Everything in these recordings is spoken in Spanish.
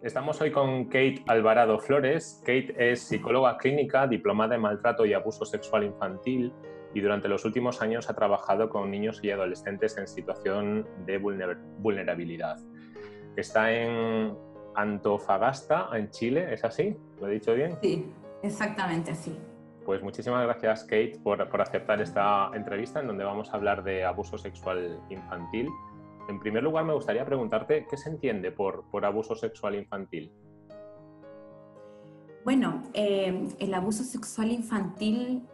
Estamos hoy con Kate Alvarado Flores. Kate es psicóloga clínica, diplomada en maltrato y abuso sexual infantil y durante los últimos años ha trabajado con niños y adolescentes en situación de vulnerabilidad. Está en Antofagasta, en Chile, ¿es así? ¿Lo he dicho bien? Sí, exactamente así. Pues muchísimas gracias, Kate, por aceptar esta entrevista en donde vamos a hablar de abuso sexual infantil. En primer lugar, me gustaría preguntarte, ¿qué se entiende por abuso sexual infantil? Bueno, el abuso sexual infantil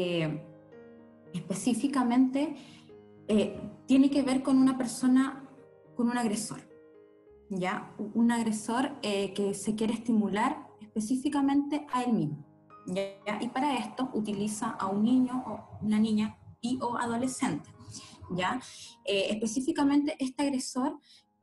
específicamente tiene que ver con una persona, con un agresor, ¿ya? Un agresor que se quiere estimular específicamente a él mismo, ¿ya? Y para esto utiliza a un niño o una niña y o adolescente, ¿ya? Específicamente este agresor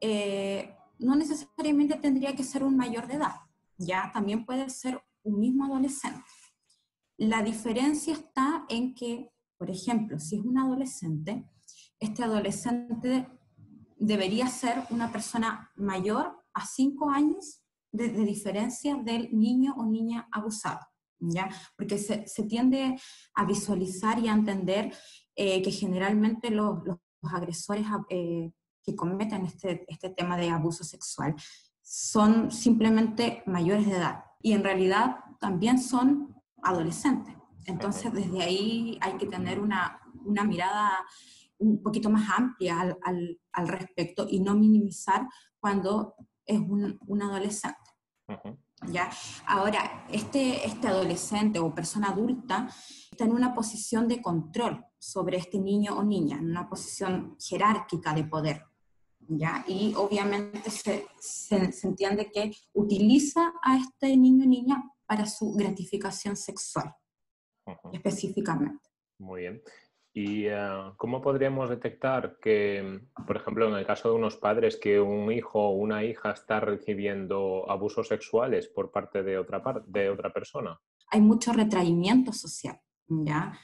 no necesariamente tendría que ser un mayor de edad, ¿ya? También puede ser un mismo adolescente. La diferencia está en que, por ejemplo, si es un adolescente, este adolescente debería ser una persona mayor a 5 años de diferencia del niño o niña abusado, ¿ya? Porque se tiende a visualizar y a entender que generalmente los agresores que cometen este tema de abuso sexual son simplemente mayores de edad y en realidad también son adolescentes. Entonces desde ahí hay que tener una mirada un poquito más amplia al respecto y no minimizar cuando es un adolescente. ¿Ya? Ahora, este adolescente o persona adulta está en una posición de control sobre este niño o niña, en una posición jerárquica de poder, ¿ya? Y obviamente se entiende que utiliza a este niño o niña para su gratificación sexual, específicamente. Muy bien. ¿Y cómo podríamos detectar que, por ejemplo, en el caso de unos padres, que un hijo o una hija está recibiendo abusos sexuales por parte de otra persona? Hay mucho retraimiento social, ¿ya?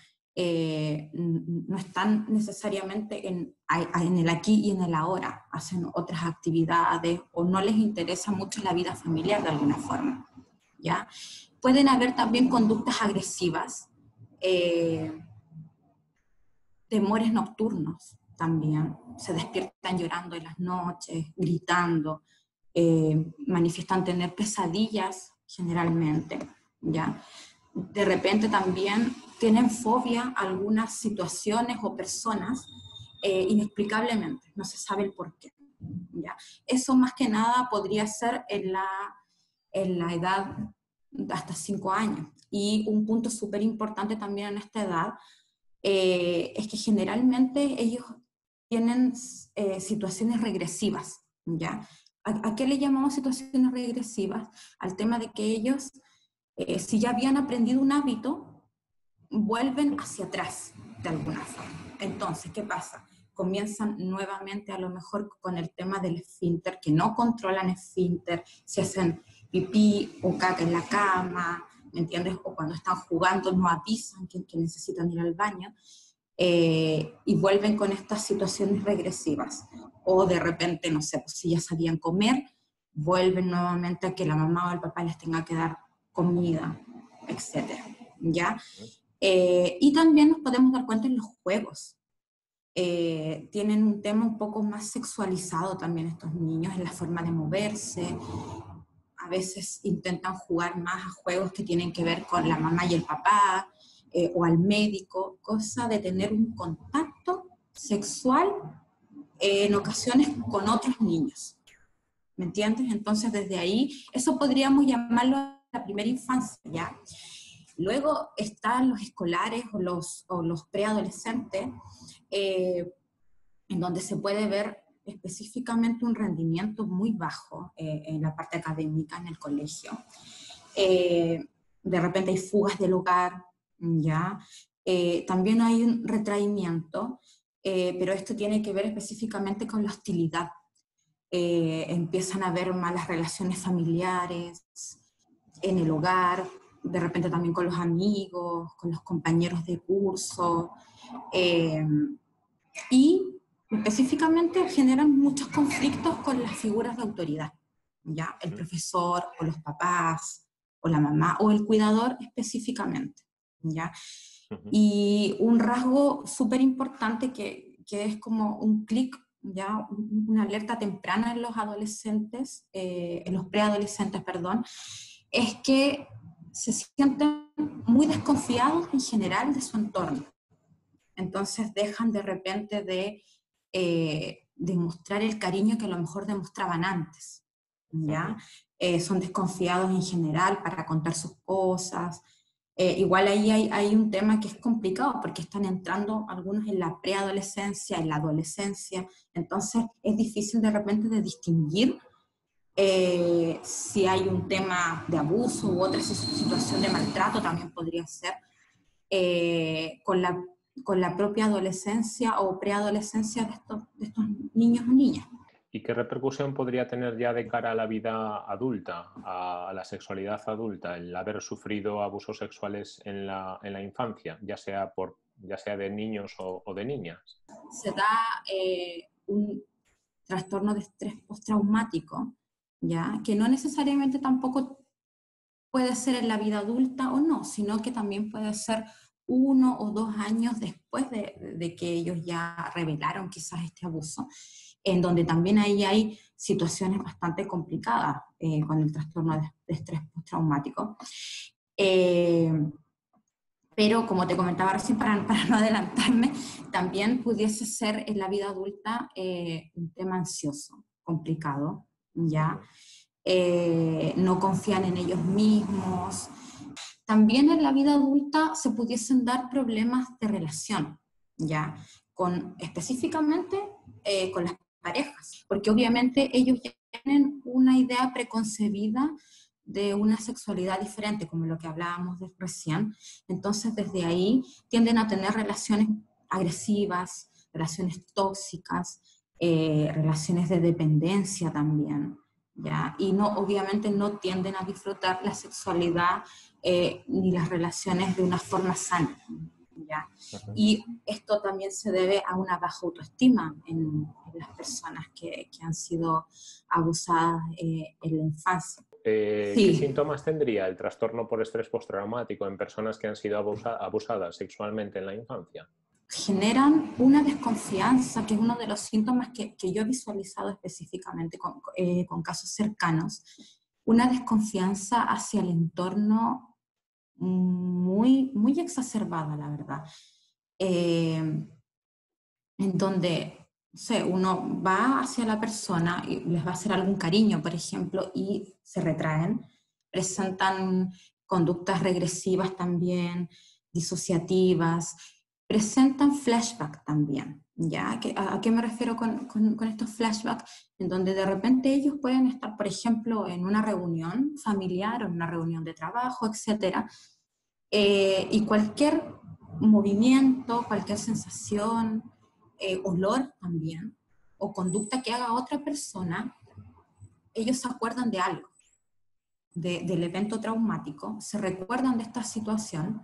No están necesariamente en el aquí y en el ahora, hacen otras actividades o no les interesa mucho la vida familiar de alguna forma, ¿ya? Pueden haber también conductas agresivas, temores nocturnos también, se despiertan llorando en las noches, gritando, manifiestan tener pesadillas generalmente, ¿ya? De repente también tienen fobia a algunas situaciones o personas inexplicablemente, no se sabe el por qué, ¿ya? Eso más que nada podría ser en la edad de hasta 5 años. Y un punto súper importante también en esta edad es que generalmente ellos tienen situaciones regresivas, ¿ya? ¿A qué le llamamos situaciones regresivas? Al tema de que ellos, si ya habían aprendido un hábito, vuelven hacia atrás de alguna forma. Entonces, ¿qué pasa? Comienzan nuevamente a lo mejor con el tema del esfínter, que no controlan esfínter, se hacen pipí o caca en la cama, ¿me entiendes? O cuando están jugando no avisan que necesitan ir al baño, y vuelven con estas situaciones regresivas. O de repente, no sé, pues si ya sabían comer, vuelven nuevamente a que la mamá o el papá les tenga que dar comida, etcétera, ¿ya? Y también nos podemos dar cuenta en los juegos. Tienen un tema un poco más sexualizado también estos niños en la forma de moverse. A veces intentan jugar más a juegos que tienen que ver con la mamá y el papá, o al médico, cosa de tener un contacto sexual en ocasiones con otros niños. ¿Me entiendes? Entonces desde ahí, eso podríamos llamarlo la primera infancia, ¿ya? Luego están los escolares o los preadolescentes, en donde se puede ver específicamente un rendimiento muy bajo en la parte académica en el colegio. De repente hay fugas del hogar, ¿ya? También hay un retraimiento, pero esto tiene que ver específicamente con la hostilidad. Empiezan a haber malas relaciones familiares en el hogar, de repente también con los amigos, con los compañeros de curso, y específicamente generan muchos conflictos con las figuras de autoridad, ¿ya? El profesor o los papás o la mamá o el cuidador específicamente, ¿ya? Y un rasgo súper importante que es como un clic, ya una alerta temprana en los adolescentes, en los preadolescentes, perdón, es que se sienten muy desconfiados en general de su entorno. Entonces dejan de repente de mostrar el cariño que a lo mejor demostraban antes, ¿ya? Son desconfiados en general para contar sus cosas. Igual ahí hay un tema que es complicado porque están entrando algunos en la preadolescencia, en la adolescencia, entonces es difícil de repente de distinguir si hay un tema de abuso u otra situación de maltrato, también podría ser, con la propia adolescencia o preadolescencia de estos niños o niñas. ¿Y qué repercusión podría tener ya de cara a la vida adulta, a la sexualidad adulta, el haber sufrido abusos sexuales en la infancia, ya sea de niños o de niñas? Se da un trastorno de estrés postraumático, ¿ya? Que no necesariamente tampoco puede ser en la vida adulta o no, sino que también puede ser 1 o 2 años después de que ellos ya revelaron quizás este abuso, en donde también ahí hay situaciones bastante complicadas con el trastorno de estrés postraumático. Pero como te comentaba recién, para no adelantarme, también pudiese ser en la vida adulta un tema ansioso, complicado, ¿ya? No confían en ellos mismos. También en la vida adulta se pudiesen dar problemas de relación, ¿ya? Específicamente con las parejas, porque obviamente ellos ya tienen una idea preconcebida de una sexualidad diferente, como lo que hablábamos recién. Entonces, desde ahí tienden a tener relaciones agresivas, relaciones tóxicas, relaciones de dependencia también, ¿ya? Y no, obviamente no tienden a disfrutar la sexualidad ni las relaciones de una forma sana, ¿ya? Y esto también se debe a una baja autoestima en las personas que han sido abusadas en la infancia. ¿Qué síntomas tendría el trastorno por estrés postraumático en personas que han sido abusadas sexualmente en la infancia? Generan una desconfianza, que es uno de los síntomas que yo he visualizado específicamente con casos cercanos, una desconfianza hacia el entorno muy, muy exacerbada, la verdad. En donde, no sé, uno va hacia la persona y les va a hacer algún cariño, por ejemplo, y se retraen, presentan conductas regresivas también, disociativas, presentan flashback también, ¿ya? ¿A qué me refiero con estos flashbacks? En donde de repente ellos pueden estar, por ejemplo, en una reunión familiar o en una reunión de trabajo, etcétera, y cualquier movimiento, cualquier sensación, olor también, o conducta que haga otra persona, ellos se acuerdan de algo, del evento traumático, se recuerdan de esta situación,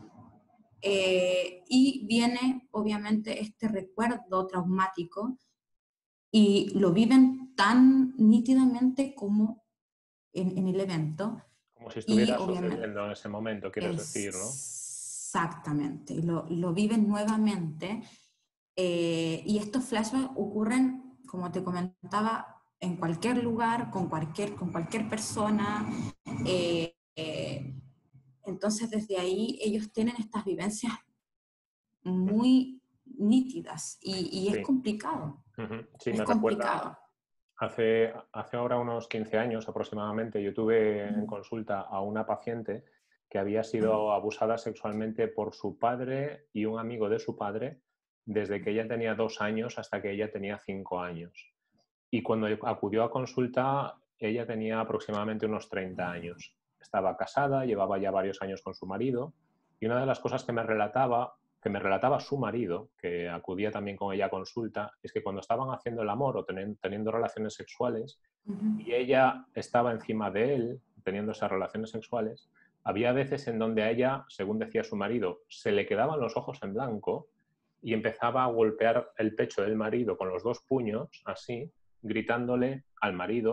y viene obviamente este recuerdo traumático y lo viven tan nítidamente como en el evento. Como si Y estuviera obviamente, sucediendo en ese momento, quieres decir, ¿no? exactamente, lo viven nuevamente. Y estos flashbacks ocurren, como te comentaba, en cualquier lugar, con cualquier persona. eh, eh, entonces, desde ahí ellos tienen estas vivencias muy nítidas y es Sí. complicado. Sí, Es me recuerda. complicado. Hace ahora unos 15 años aproximadamente, yo tuve en consulta a una paciente que había sido abusada sexualmente por su padre y un amigo de su padre desde que ella tenía 2 años hasta que ella tenía 5 años. Y cuando acudió a consulta, ella tenía aproximadamente unos 30 años. Estaba casada, llevaba ya varios años con su marido, y una de las cosas que me relataba su marido, que acudía también con ella a consulta, es que cuando estaban haciendo el amor o teniendo relaciones sexuales, y ella estaba encima de él, teniendo esas relaciones sexuales, había veces en donde a ella, según decía su marido, se le quedaban los ojos en blanco y empezaba a golpear el pecho del marido con los 2 puños, así, gritándole al marido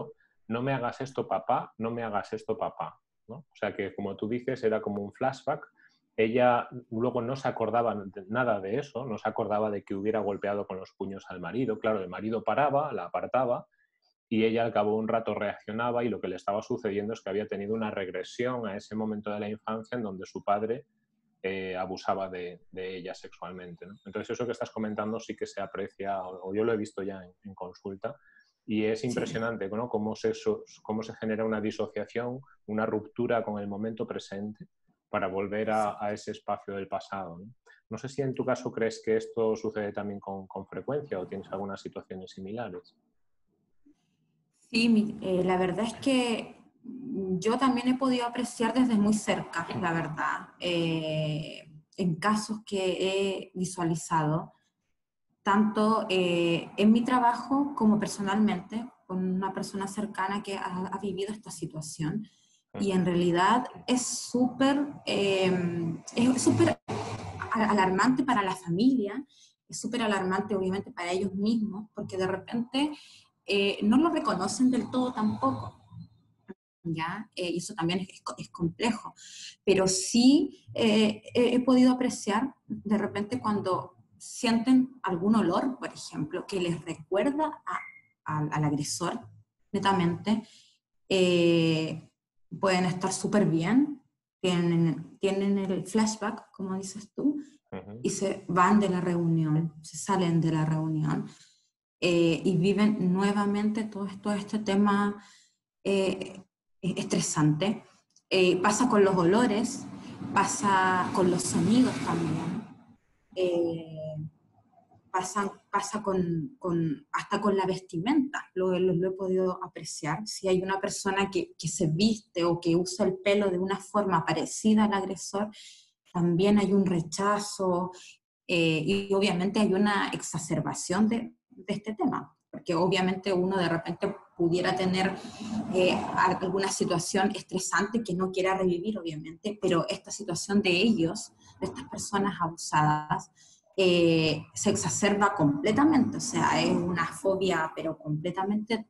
no me hagas esto papá, no me hagas esto papá, ¿no? O sea que, como tú dices, era como un flashback. Ella luego no se acordaba nada de eso, no se acordaba de que hubiera golpeado con los puños al marido. Claro, el marido paraba, la apartaba y ella al cabo de un rato reaccionaba y lo que le estaba sucediendo es que había tenido una regresión a ese momento de la infancia en donde su padre abusaba de ella sexualmente, ¿no? Entonces eso que estás comentando sí que se aprecia, o yo lo he visto ya en consulta, y es Sí. impresionante, ¿no? Cómo se genera una disociación, una ruptura con el momento presente para volver a ese espacio del pasado, ¿no? No sé si en tu caso crees que esto sucede también con frecuencia o tienes algunas situaciones similares. Sí, la verdad es que yo también he podido apreciar desde muy cerca, la verdad, en casos que he visualizado, tanto en mi trabajo como personalmente, con una persona cercana que ha vivido esta situación. Y en realidad es súper alarmante para la familia, es súper alarmante obviamente para ellos mismos, porque de repente no lo reconocen del todo tampoco, ¿ya? Y eso también es complejo, pero sí he podido apreciar de repente cuando sienten algún olor, por ejemplo, que les recuerda al agresor, netamente, eh, pueden estar súper bien, tienen el flashback, como dices tú, Ujú. y se van de la reunión, se salen de la reunión y viven nuevamente todo este tema eh, estresante. Pasa con los olores, pasa con los sonidos también, eh, pasa hasta con la vestimenta, lo he podido apreciar. Si hay una persona que se viste o que usa el pelo de una forma parecida al agresor, también hay un rechazo y obviamente hay una exacerbación de este tema, porque obviamente uno de repente pudiera tener alguna situación estresante que no quiera revivir, obviamente, pero esta situación de ellos, de estas personas abusadas, se exacerba completamente, o sea, es una fobia, pero completamente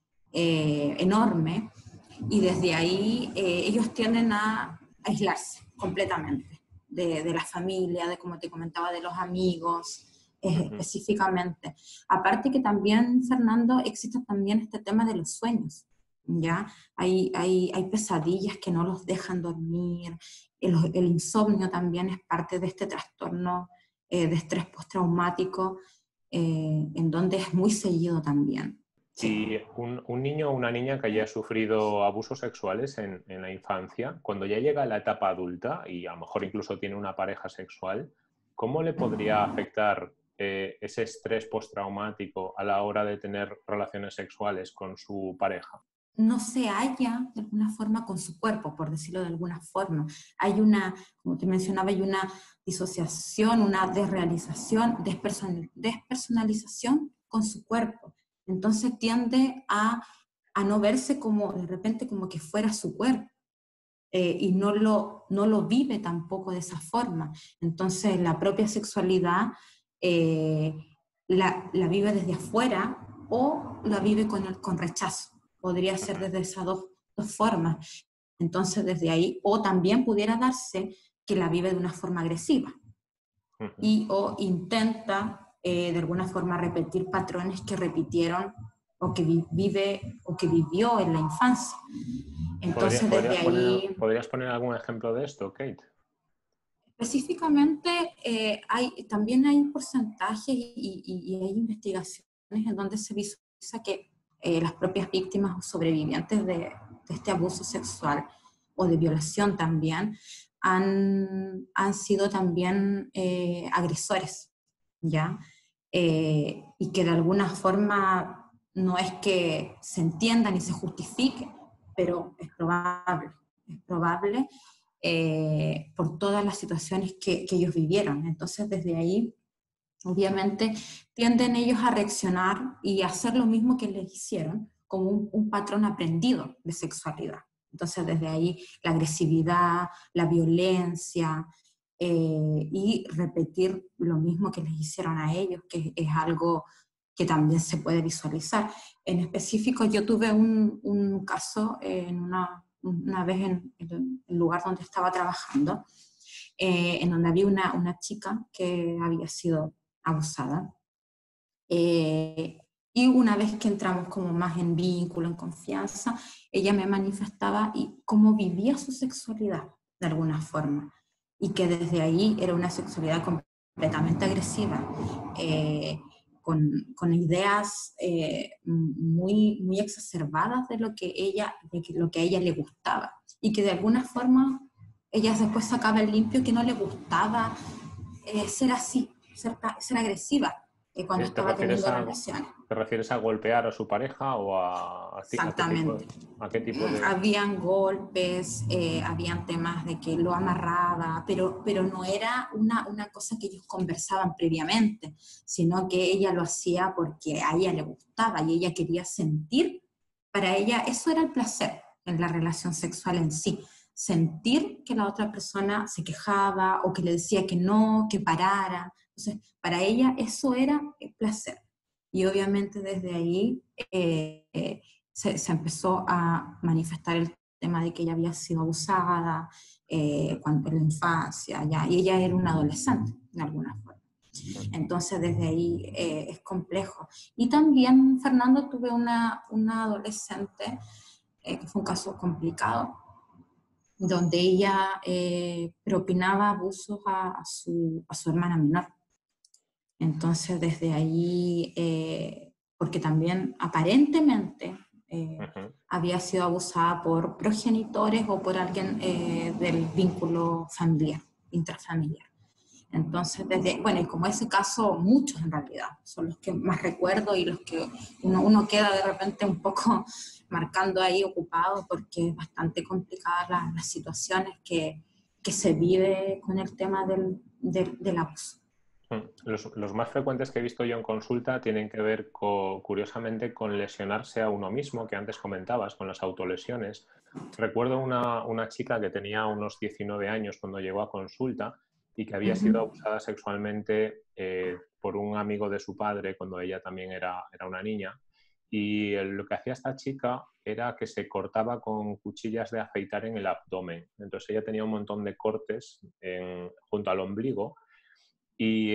enorme, y desde ahí ellos tienden a aislarse completamente de la familia, de como te comentaba, de los amigos, Ujú. específicamente. Aparte que también, Fernando, existe también este tema de los sueños, ¿ya? Hay pesadillas que no los dejan dormir, el insomnio también es parte de este trastorno de estrés postraumático, en donde es muy seguido también. Sí. Y un niño o una niña que haya sufrido abusos sexuales en la infancia, cuando ya llega a la etapa adulta y a lo mejor incluso tiene una pareja sexual, ¿cómo le podría afectar ese estrés postraumático a la hora de tener relaciones sexuales con su pareja? No se halla de alguna forma con su cuerpo, por decirlo de alguna forma. Hay una, como te mencionaba, hay una disociación, una desrealización, despersonalización con su cuerpo. Entonces tiende a no verse como de repente como que fuera su cuerpo. Y no lo vive tampoco de esa forma. Entonces la propia sexualidad eh, la vive desde afuera o la vive con rechazo. Podría ser Ujú. desde esas dos formas. Entonces desde ahí, o también pudiera darse que la vive de una forma agresiva Ujú. y o intenta de alguna forma repetir patrones que repitieron o que vive o que vivió en la infancia. Entonces desde ahí ¿Podrías poner algún ejemplo de esto, Kate? específicamente, también hay porcentajes y hay investigaciones en donde se visualiza que las propias víctimas o sobrevivientes de este abuso sexual o de violación también han sido también agresores, ¿ya? Y que de alguna forma no es que se entienda ni se justifique, pero es probable por todas las situaciones que ellos vivieron. Entonces, desde ahí, obviamente, tienden ellos a reaccionar y a hacer lo mismo que les hicieron, como un patrón aprendido de sexualidad. Entonces, desde ahí, la agresividad, la violencia, y repetir lo mismo que les hicieron a ellos, que es algo que también se puede visualizar. En específico, yo tuve un caso una vez en el lugar donde estaba trabajando, en donde había una chica que había sido abusada. Y una vez que entramos como más en vínculo, en confianza, ella me manifestaba cómo vivía su sexualidad de alguna forma, y que desde ahí era una sexualidad completamente agresiva, con ideas muy exacerbadas de lo que lo que a ella le gustaba, y que de alguna forma ella después sacaba el limpio que no le gustaba ser así, ser agresiva cuando ¿Te estaba refieres teniendo a, relaciones. te refieres a golpear a su pareja o Exactamente. a qué tipo de...? Habían golpes, habían temas de que lo amarraba, pero no era una cosa que ellos conversaban previamente, sino que ella lo hacía porque a ella le gustaba y ella quería sentir. Para ella eso era el placer en la relación sexual en sí, sentir que la otra persona se quejaba o que le decía que no, que parara. Entonces, para ella eso era el placer. Y obviamente desde ahí se empezó a manifestar el tema de que ella había sido abusada cuando en la infancia, ya, y ella era una adolescente, de alguna forma. Entonces, desde ahí es complejo. Y también, Fernando, tuve una adolescente, que fue un caso complicado, donde ella propinaba abusos a su hermana menor. Entonces, desde ahí, porque también aparentemente había sido abusada por progenitores o por alguien del vínculo familiar, intrafamiliar. Entonces, bueno, y como ese caso, muchos en realidad, son los que más recuerdo y los que uno queda de repente un poco marcando ahí ocupado, porque es bastante complicada las situaciones que se vive con el tema del abuso. Los más frecuentes que he visto yo en consulta tienen que ver, curiosamente, con lesionarse a uno mismo, que antes comentabas, con las autolesiones. Recuerdo una chica que tenía unos 19 años cuando llegó a consulta y que había sido abusada sexualmente por un amigo de su padre cuando ella también era una niña. Y lo que hacía esta chica era que se cortaba con cuchillas de afeitar en el abdomen. Entonces ella tenía un montón de cortes junto al ombligo. Y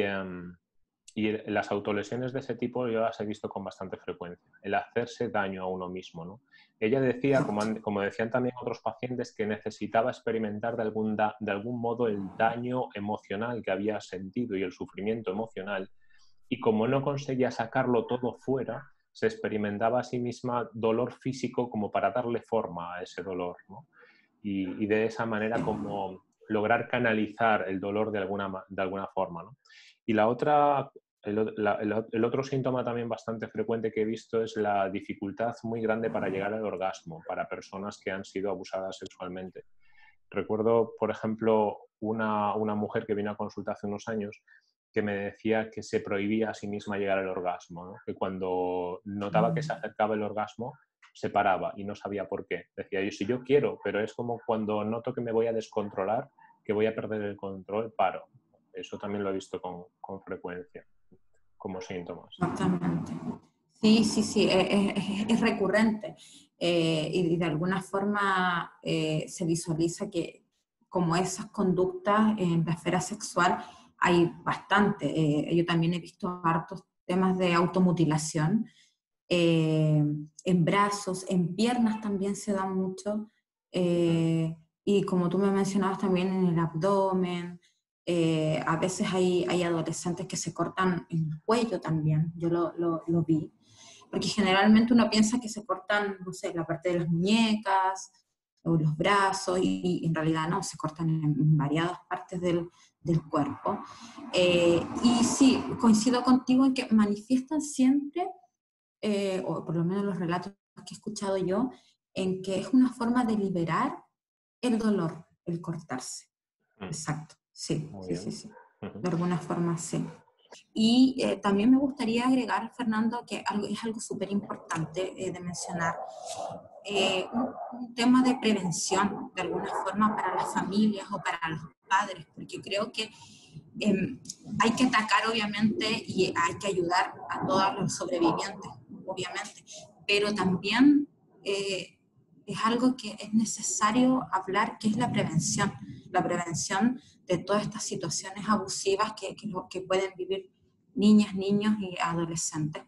las autolesiones de ese tipo yo las he visto con bastante frecuencia, el hacerse daño a uno mismo, ¿no? Ella decía, como decían también otros pacientes, que necesitaba experimentar de algún modo el daño emocional que había sentido y el sufrimiento emocional, y como no conseguía sacarlo todo fuera, se experimentaba a sí misma dolor físico como para darle forma a ese dolor, ¿no? Y de esa manera como lograr canalizar el dolor de alguna forma, ¿no? Y la otra, el otro síntoma también bastante frecuente que he visto es la dificultad muy grande para llegar al orgasmo para personas que han sido abusadas sexualmente. Recuerdo, por ejemplo, una mujer que vino a consulta hace unos años que me decía que se prohibía a sí misma llegar al orgasmo, ¿no? Que cuando notaba que se acercaba el orgasmo se paraba y no sabía por qué. Decía yo, si yo quiero, pero es como cuando noto que me voy a descontrolar, que voy a perder el control, paro. Eso también lo he visto con frecuencia, como síntomas. Exactamente. Sí, sí, sí, es recurrente y de alguna forma se visualiza que como esas conductas en la esfera sexual hay bastante. Yo también he visto hartos temas de automutilación, en brazos, en piernas también se da mucho, y como tú me mencionabas también en el abdomen. A veces hay adolescentes que se cortan en el cuello también, yo lo vi, porque generalmente uno piensa que se cortan, no sé, la parte de las muñecas o los brazos, y en realidad no, se cortan en variadas partes del cuerpo. Y sí, coincido contigo en que manifiestan siempre, o por lo menos los relatos que he escuchado yo, en que es una forma de liberar el dolor, el cortarse. Exacto, sí, Muy sí, sí, bien. sí. De alguna forma, sí. Y también me gustaría agregar, Fernando, que es algo súper importante de mencionar, un tema de prevención, de alguna forma, para las familias o para los padres, porque creo que Hay que atacar, obviamente, y hay que ayudar a todos los sobrevivientes, obviamente, pero también es algo que es necesario hablar, que es la prevención de todas estas situaciones abusivas que pueden vivir niñas, niños y adolescentes.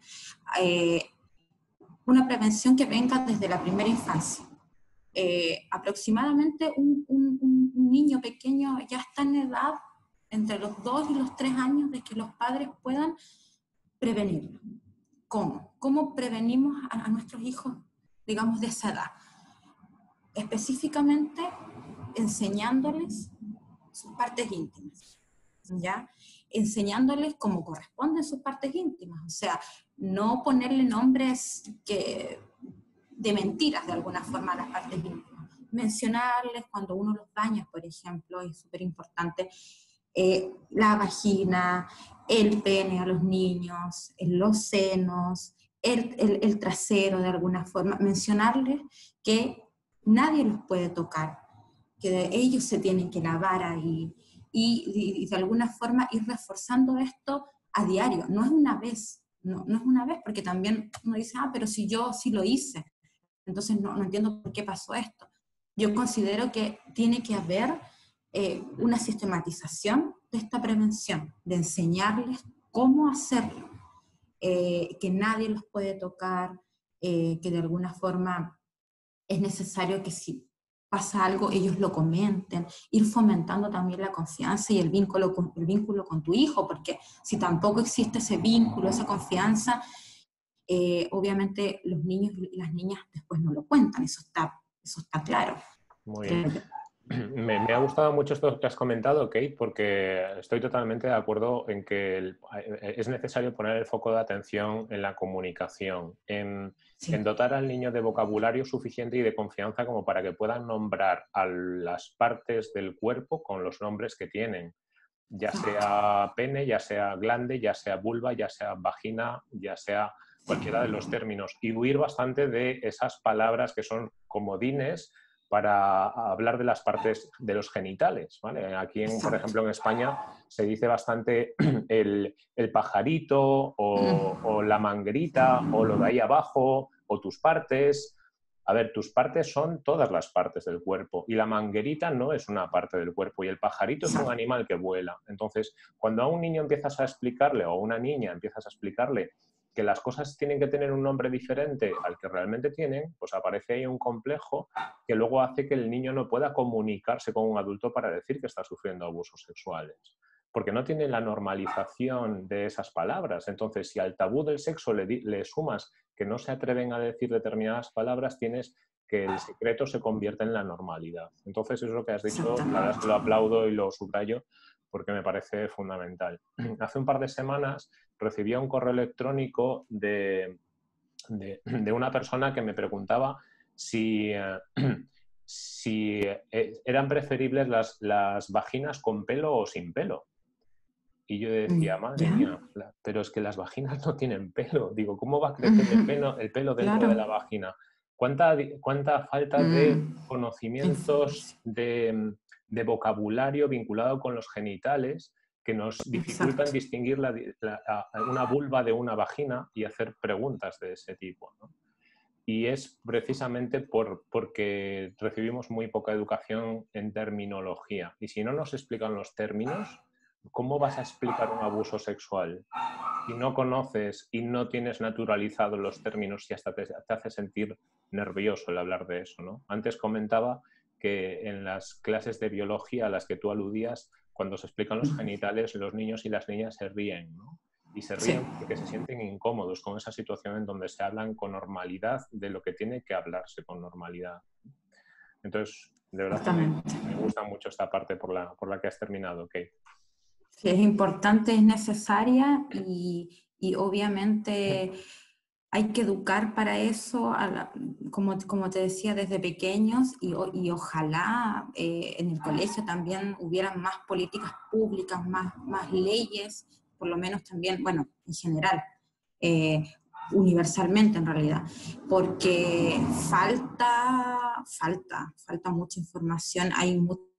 Una prevención que venga desde la primera infancia. Aproximadamente un niño pequeño ya está en edad entre los 2 y los 3 años de que los padres puedan prevenirlo. ¿Cómo? ¿Cómo prevenimos a nuestros hijos, digamos, de esa edad? Específicamente enseñándoles sus partes íntimas, ¿ya? Enseñándoles cómo corresponden sus partes íntimas, o sea, no ponerle nombres de mentiras de alguna forma a las partes íntimas. Mencionarles cuando uno los baña, por ejemplo, es súper importante, la vagina, el pene a los niños, los senos, el trasero de alguna forma, mencionarles que nadie los puede tocar, que ellos se tienen que lavar ahí y de alguna forma ir reforzando esto a diario, no es una vez, no es una vez, porque también uno dice, pero si yo sí lo hice, entonces no entiendo por qué pasó esto. Yo considero que tiene que haber una sistematización de esta prevención, de enseñarles cómo hacerlo, que nadie los puede tocar, que de alguna forma es necesario que si pasa algo ellos lo comenten, ir fomentando también la confianza y el vínculo con tu hijo, porque si tampoco existe ese vínculo, esa confianza, obviamente los niños y las niñas después no lo cuentan, eso está claro. Muy bien. Me ha gustado mucho esto que has comentado, Kate, porque estoy totalmente de acuerdo en que es necesario poner el foco de atención en la comunicación, en dotar al niño de vocabulario suficiente y de confianza como para que puedan nombrar a las partes del cuerpo con los nombres que tienen, ya sea pene, ya sea glande, ya sea vulva, ya sea vagina, ya sea cualquiera de los términos, y huir bastante de esas palabras que son comodines para hablar de las partes de los genitales, ¿vale? Aquí, por ejemplo, en España se dice bastante el pajarito o la manguerita o lo de ahí abajo o tus partes. A ver, tus partes son todas las partes del cuerpo y la manguerita no es una parte del cuerpo y el pajarito es un animal que vuela. Entonces, cuando a un niño empiezas a explicarle o a una niña empiezas a explicarle que las cosas tienen que tener un nombre diferente al que realmente tienen, pues aparece ahí un complejo que luego hace que el niño no pueda comunicarse con un adulto para decir que está sufriendo abusos sexuales, porque no tiene la normalización de esas palabras. Entonces, si al tabú del sexo le sumas que no se atreven a decir determinadas palabras, tienes que el secreto se convierta en la normalidad. Entonces, eso es lo que has dicho, la verdad es que lo aplaudo y lo subrayo porque me parece fundamental. Hace un par de semanas recibí un correo electrónico de una persona que me preguntaba si eran preferibles las vaginas con pelo o sin pelo. Y yo decía, madre mía, pero es que las vaginas no tienen pelo. Digo, ¿cómo va a crecer el pelo dentro de la vagina? ¿Cuánta falta de conocimientos de vocabulario vinculado con los genitales que nos dificultan distinguir una vulva de una vagina y hacer preguntas de ese tipo, ¿no? Y es precisamente porque recibimos muy poca educación en terminología. Y si no nos explican los términos, ¿cómo vas a explicar un abuso sexual? Si no conoces y no tienes naturalizados los términos y hasta te hace sentir nervioso el hablar de eso, ¿no? Antes comentaba que en las clases de biología a las que tú aludías, cuando se explican los genitales, los niños y las niñas se ríen, ¿no? Y se ríen porque se sienten incómodos con esa situación en donde se hablan con normalidad de lo que tiene que hablarse con normalidad. Entonces, de verdad que me gusta mucho esta parte por la que has terminado, Kate. Sí, es importante, es necesaria y obviamente hay que educar para eso, como te decía, desde pequeños y ojalá en el colegio también hubieran más políticas públicas, más leyes, por lo menos también, bueno, en general, universalmente en realidad, porque falta mucha información, hay mucha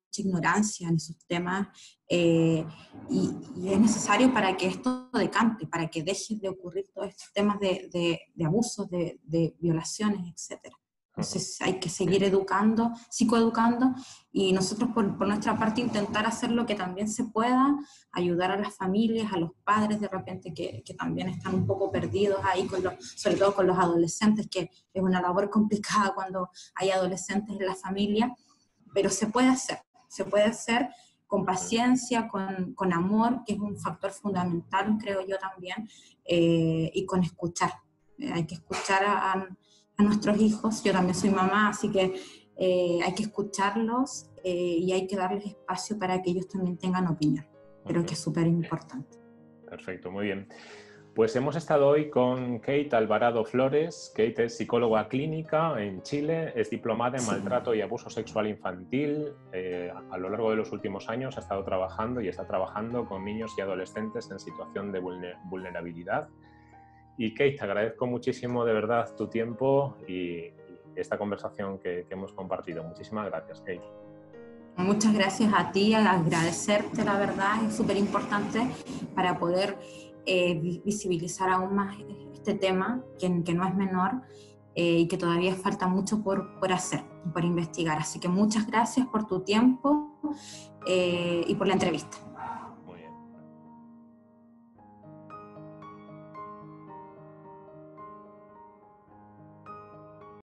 ignorancia en esos temas, y es necesario para que esto decante, para que dejen de ocurrir todos estos temas de abusos, de violaciones, etc. Entonces hay que seguir educando, psicoeducando, y nosotros por nuestra parte intentar hacer lo que también se pueda, ayudar a las familias, a los padres de repente que también están un poco perdidos ahí, sobre todo con los adolescentes, que es una labor complicada cuando hay adolescentes en la familia, pero se puede hacer con paciencia, con amor, que es un factor fundamental, creo yo también, y con escuchar. Hay que escuchar a nuestros hijos. Yo también soy mamá, así que hay que escucharlos, y hay que darles espacio para que ellos también tengan opinión. Creo que es súper importante. Perfecto, muy bien. Pues hemos estado hoy con Kate Alvarado Flores. Kate es psicóloga clínica en Chile, es diplomada en maltrato y abuso sexual infantil. A lo largo de los últimos años ha estado trabajando y está trabajando con niños y adolescentes en situación de vulnerabilidad. Y Kate, te agradezco muchísimo de verdad tu tiempo y esta conversación que hemos compartido. Muchísimas gracias, Kate. Muchas gracias a ti, agradecerte, la verdad, es súper importante para poder visibilizar aún más este tema, que no es menor, y que todavía falta mucho por hacer, por investigar. Así que muchas gracias por tu tiempo y por la entrevista.